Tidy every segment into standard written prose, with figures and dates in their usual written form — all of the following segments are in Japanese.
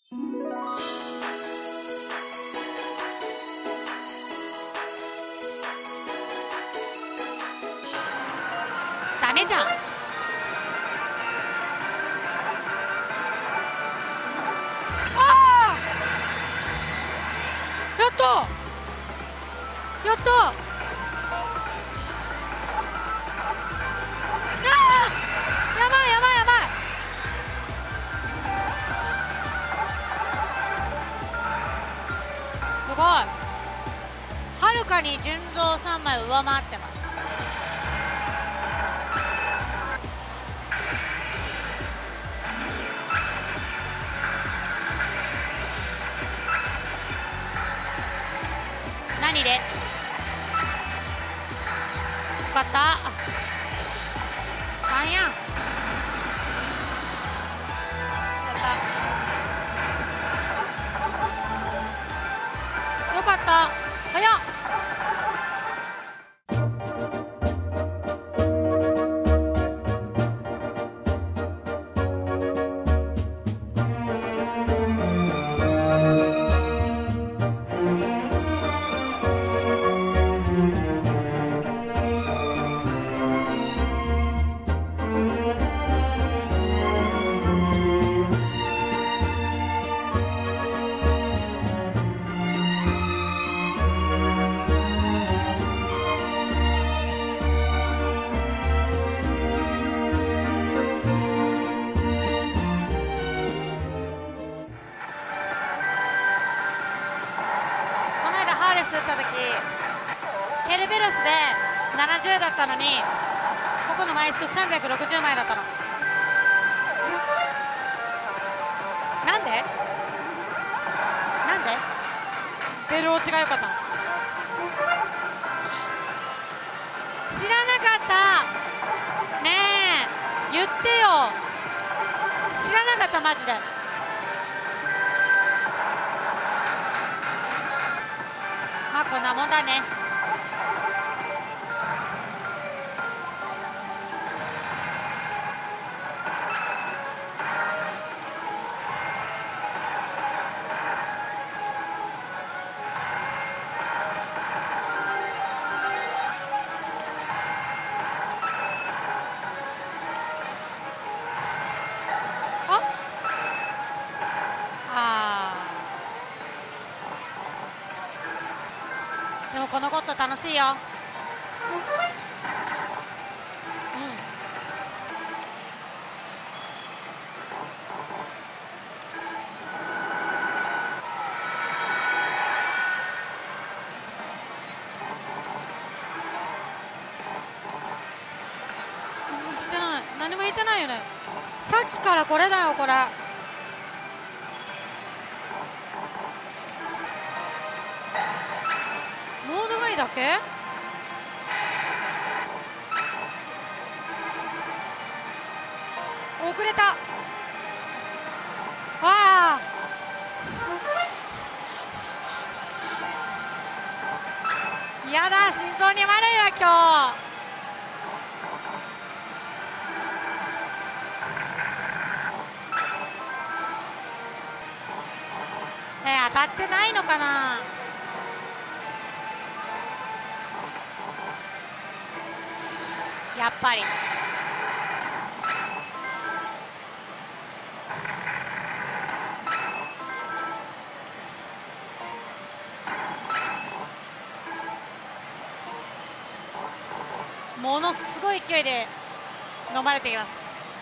ダメじゃん。やったやった。やばいやばいやばい。すごい、はるかに純増3枚を上回ってます。何でよかった。3やん。やった。よかった。早っ。ケルベロスで70だったのに、ここの枚数360枚だったの。なんでベル落ちが良かったの。知らなかったねえ、言ってよ。知らなかったマジで。まあこんなもんだね。でもこのコット楽しいよ。何も言ってないよね。さっきからこれだよこれ。モードがいいだけ。遅れた。わあやだ、心臓に悪いわ今日。当たってないのかな。やっぱりものすごい勢いで飲まれています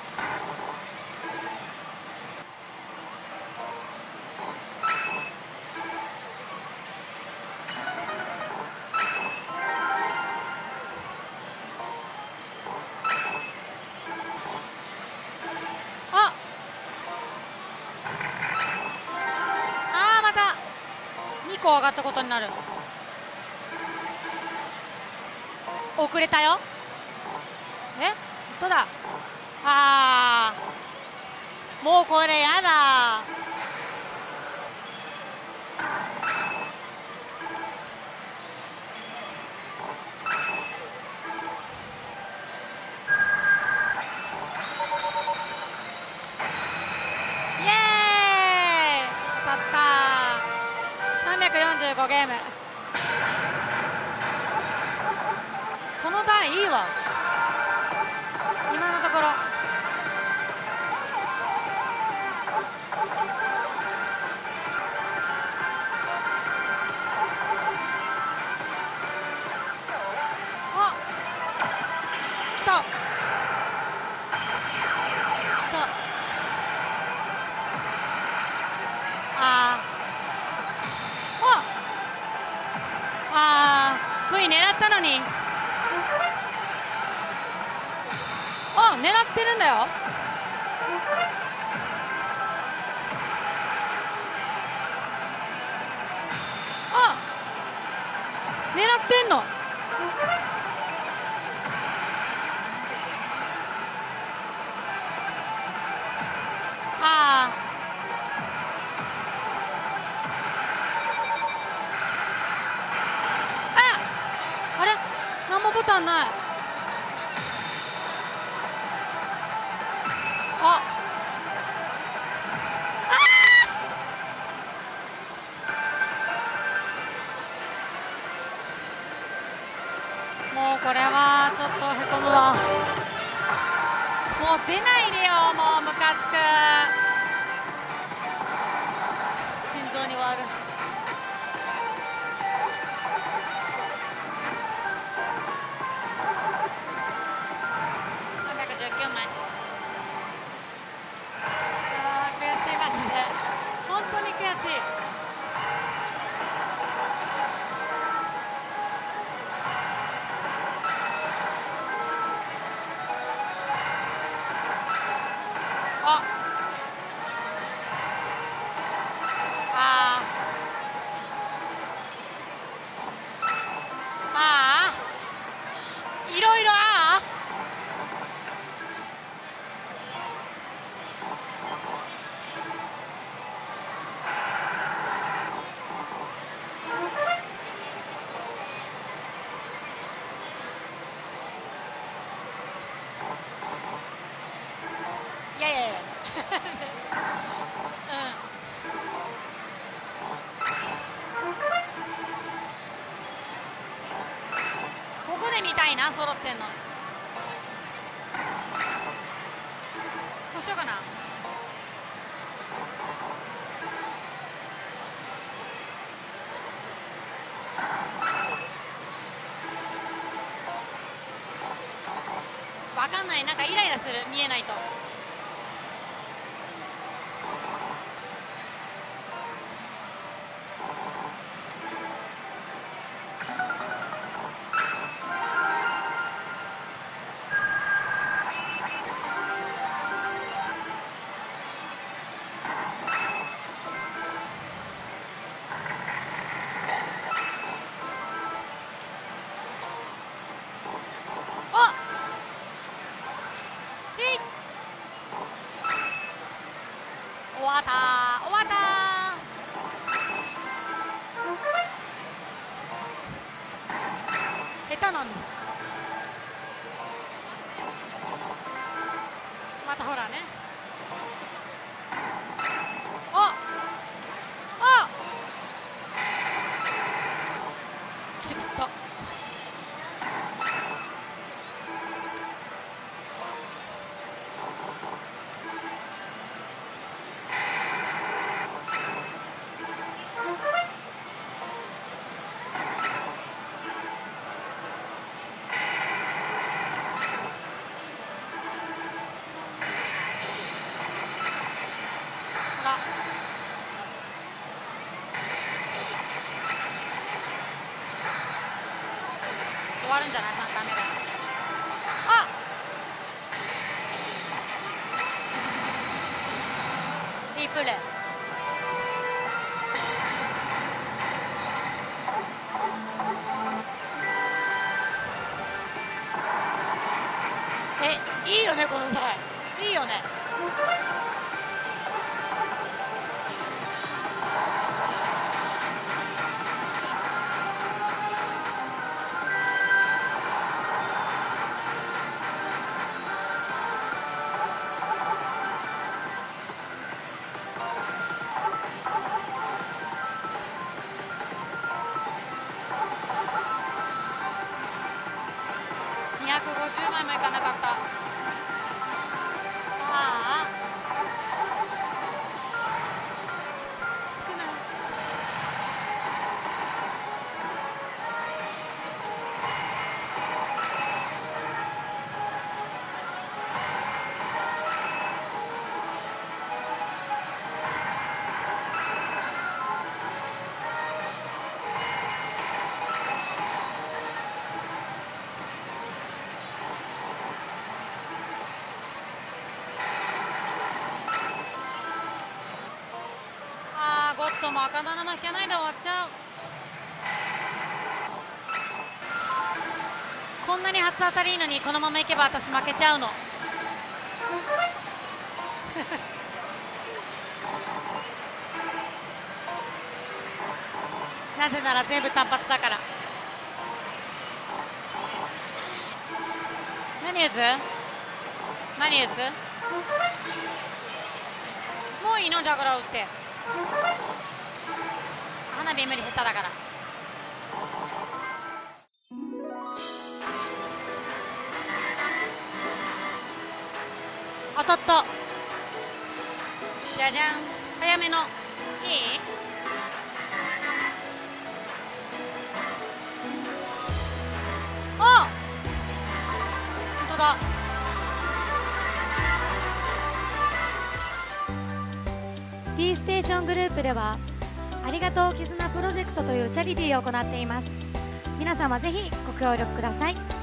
。2個上がったことになる。遅れたよ。嘘だ。もうこれやだ。イエーイ。 25ゲーム。この台いいわ今のところ。あ、来た。V 狙ったのに。狙ってるんだよ。狙ってんの。あれ何もボタンない。もうこれはちょっとへこむわ。もう出ないでよ、もうムカつく。心臓に悪い。319枚。悔しい、マジで本当に悔しい。いろいろいやいやいやここで見たいな、揃ってんの。そうしようかな。わかんない、なんかイライラする、見えないと。終わったー、終わったー。下手なんです。またほらね。しまった。終わるんじゃない、3回目で。いいプレー。いいよね、この台いいよね。 とも赤玉引かないで終わっちゃう。こんなに初当たりいいのにこのままいけば私負けちゃうの。なぜなら全部単発だから。何打つ？何打つ？もういいの？ジャグラー打って。花火無理、下手だから。当たった。じゃじゃん、早めの。いい？あ、本当だ。 T ステーショングループではありがとう絆プロジェクトというチャリティーを行っています。皆様ぜひご協力ください。